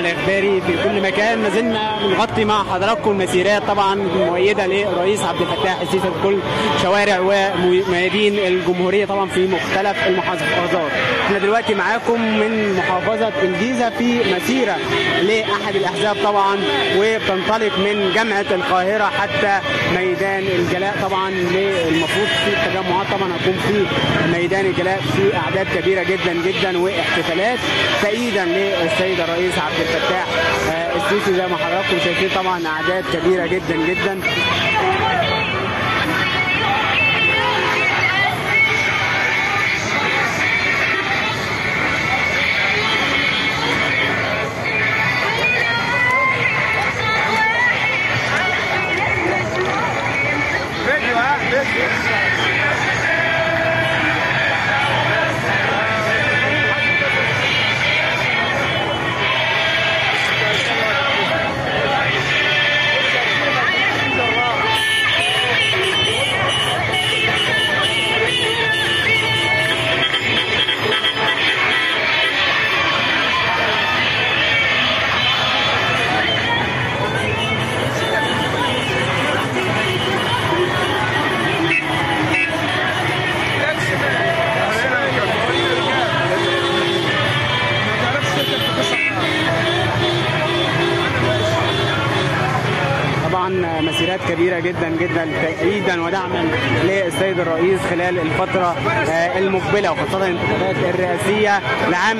الإخباري في كل مكان. ما زلنا بنغطي مع حضراتكم المسيرات طبعا مؤيدة للرئيس عبد الفتاح السيسي في كل شوارع وميادين الجمهورية طبعا في مختلف المحافظات. احنا دلوقتي معاكم من محافظة الجيزة في مسيرة لأحد الأحزاب طبعا، وبتنطلق من جامعة القاهرة حتى ميدان الجلاء. طبعا المفروض في التجمعات طبعا هتكون في ميدان الجلاء في أعداد كبيرة جدا جدا واحتفالات تأييدا للسيد الرئيس عبد الفتاح السيسي. زي ما حضراتكم شايفين طبعا أعداد كبيرة جدا جدا. مسيرات كبيرة جدا جدا تأييدا ودعما للسيد الرئيس خلال الفترة المقبلة، وخاصة الانتخابات الرئاسية لعام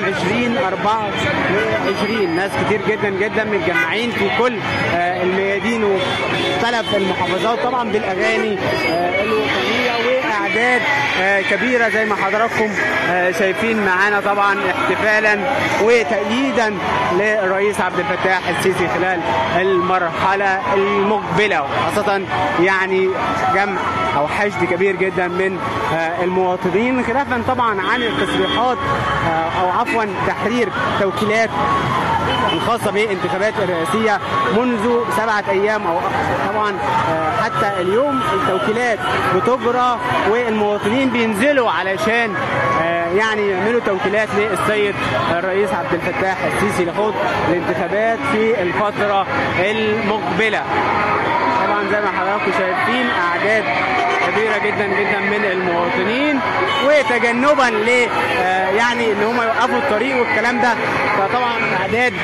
2024. ناس كتير جدا جدا متجمعين في كل الميادين ومختلف المحافظات طبعا بالأغاني الوطنية وأعداد كبيرة زي ما حضراتكم شايفين معانا طبعا احتفالا وتأييدا للرئيس عبد الفتاح السيسي خلال المرحلة المقبلة، وخاصة يعني جمع أو حشد كبير جدا من المواطنين، خلافا طبعا عن التصريحات أو عفوا تحرير توكيلات الخاصة بالانتخابات الرئاسية منذ 7 أيام أو طبعا حتى اليوم. التوكيلات بتجرى والمواطنين بينزلوا علشان يعني يعملوا توكيلات للسيد الرئيس عبد الفتاح السيسي لخوض الانتخابات في الفترة المقبلة. طبعا زي ما حضراتكم شايفين أعداد كبيرة جدا جدا من المواطنين، وتجنبا ل يعني ان هم يوقفوا الطريق والكلام ده، فطبعا اعداد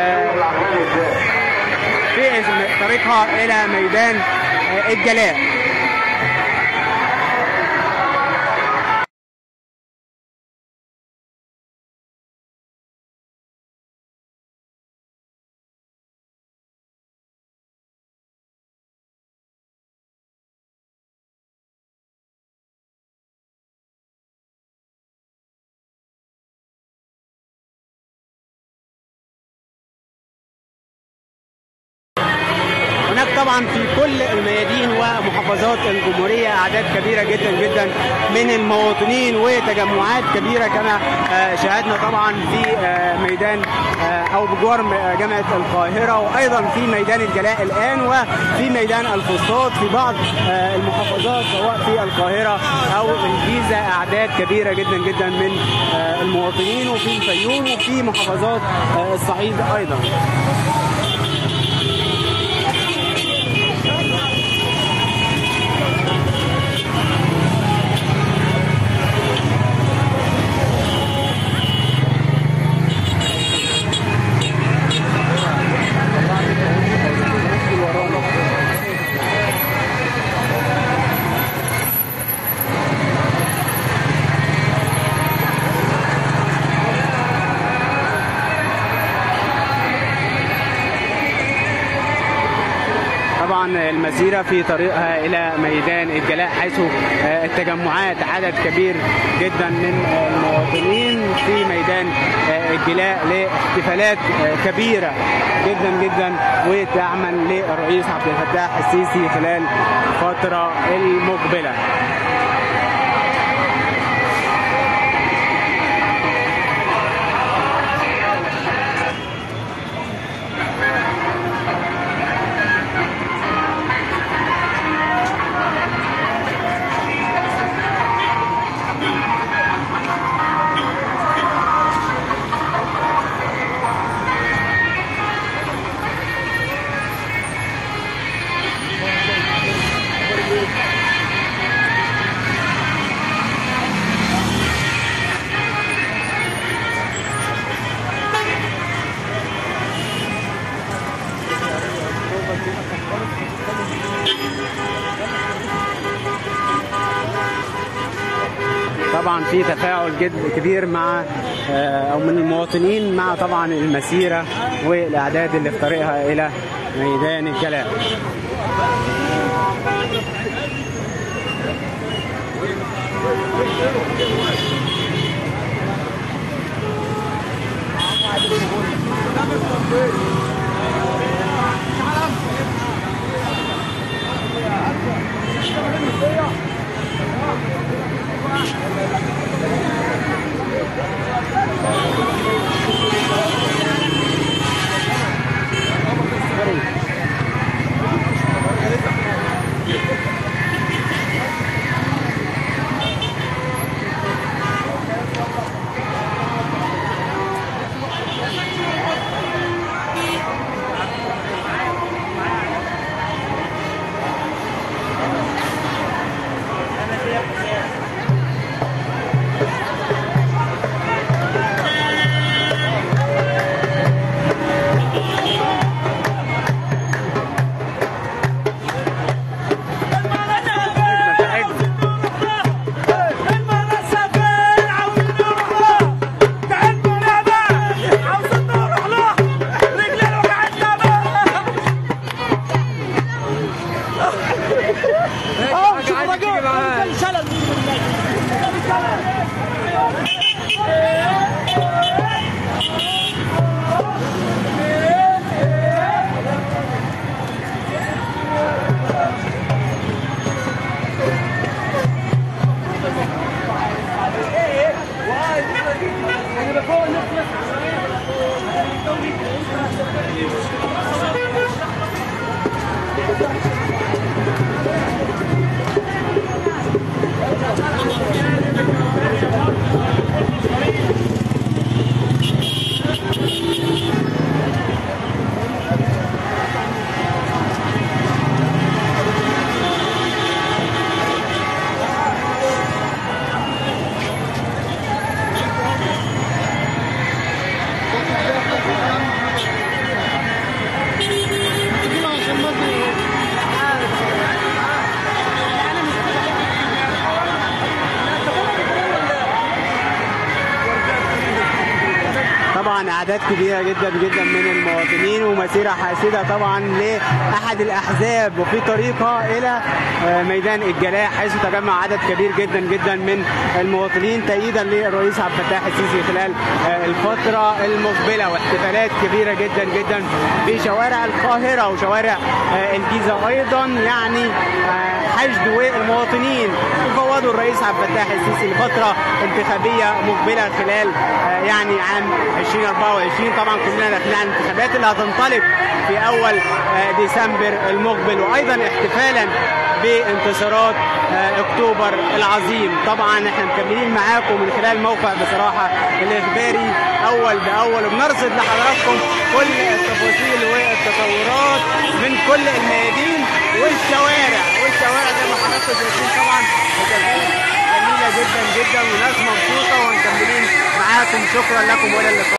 في طريقها الى ميدان الجلاء. طبعا في كل الميادين ومحافظات الجمهورية أعداد كبيرة جدا جدا من المواطنين وتجمعات كبيرة كما شاهدنا طبعا في ميدان أو بجوار جامعة القاهرة، وأيضا في ميدان الجلاء الآن وفي ميدان الفسطاط في بعض المحافظات سواء في القاهرة أو الجيزة. أعداد كبيرة جدا جدا من المواطنين وفي الفيوم وفي محافظات الصعيد أيضا. المسيرة في طريقها إلى ميدان الجلاء، حيث التجمعات عدد كبير جدا من المواطنين في ميدان الجلاء لاحتفالات كبيرة جدا جدا ودعما للرئيس عبد الفتاح السيسي خلال الفترة المقبلة. طبعا في تفاعل كبير مع او من المواطنين مع طبعا المسيره والاعداد اللي في طريقها الى ميدان الجلاء. طبعا اعداد كبيره جدا جدا من المواطنين ومسيره حاسده طبعا لاحد الاحزاب وفي طريقها الى ميدان الجلاء، حيث تجمع عدد كبير جدا جدا من المواطنين تأييدا للرئيس عبد الفتاح السيسي خلال الفتره المقبله، واحتفالات كبيره جدا جدا في شوارع القاهره وشوارع الجيزه ايضا. يعني حشد والمواطنين يفوضوا الرئيس عبد الفتاح السيسي لفتره انتخابيه مقبله خلال يعني عام 2024. طبعا كلنا داخلين على الانتخابات اللي هتنطلق في اول ديسمبر المقبل، وايضا احتفالا بانتصارات اكتوبر العظيم. طبعا احنا مكملين معاكم من خلال موقع بصراحه الاخباري اول باول، وبنرصد لحضراتكم كل التفاصيل والتطورات من كل الميادين والشوارع زي ما حضراتكم شايفين. طبعا جميله جدا جدا وناس مبسوطه، ومكملين معاكم. شكرا لكم والى اللقاء.